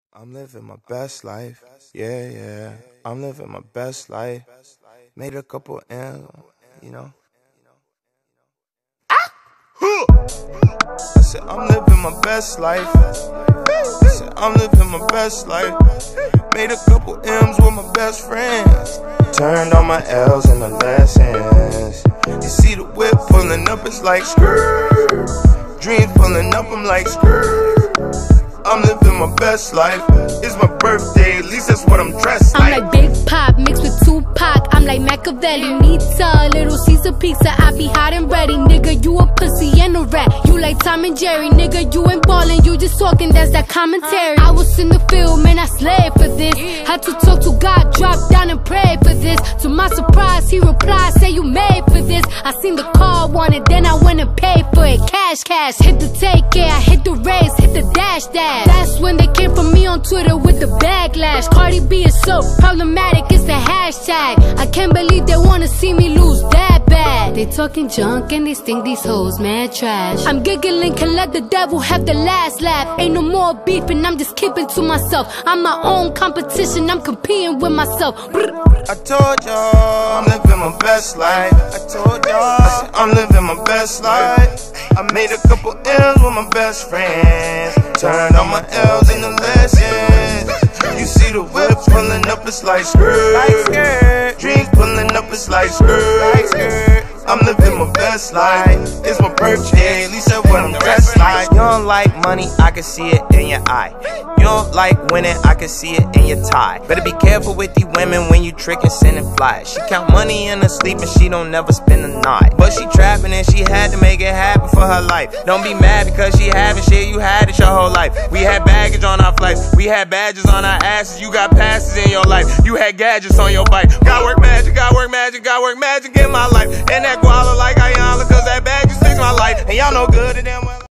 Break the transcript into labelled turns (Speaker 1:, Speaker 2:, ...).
Speaker 1: I'm living my best life, yeah, yeah. I'm living my best life. Made a couple M's, you know. I said I'm living my best life. I said I'm living my best life. Made a couple M's with my best friends. Turned all my L's into lessons. You see the whip pulling up, it's like skirt. Dreams pulling up, I'm like skirt. I'm living my best life. It's my birthday, at least that's what I'm dressed like.
Speaker 2: I'm like Big Pop mixed with Tupac. I'm like Machiavelli, Nita, Little Caesar pizza. I be hot and ready, nigga. You a pussy and a rat. You like Tom and Jerry, nigga. You ain't ballin', you just talking. That's that commentary. I was in the field, man. I slaved for this. Had to talk to God, drop down and pray for this. To my surprise, he replied, say you made for this. I seen the car, wanted, then I went and paid for it. Cash, cash, hit the take care, I hit the race, hit the dash, dash. That's when they came for me on Twitter with the backlash. Cardi B is so problematic, it's the hashtag. I can't believe they wanna see me lose that bad. They talking junk and they think these hoes mad trash. I'm giggling, can let the devil have the last laugh. Ain't no more beefing, I'm just keeping to myself. I'm my own competition, I'm competing with myself.
Speaker 1: I told y'all I'm living my best life. I told y'all I'm living my best life. I made a couple M's with my best friends. Turned all my L's into lessons. You see the whip pulling up, it's like skirt. Dreams pulling up, it's like skirt. I'm living my best life. It's my birthday, at least that's what I'm dressed like.
Speaker 3: You don't like money, I can see it in your eye. You don't like winning, I can see it in your tie. Better be careful with these women when you trick and send and fly. She count money in her sleep and she don't never spend the night. But she trapping and she had to make it happen for her life. Don't be mad because she having shit, you had it your whole life. We had baggage on our flights, we had badges on our asses. You got passes in your life, you had gadgets on your bike. Got work magic, got work magic, got work magic in my life. And that guala like I am.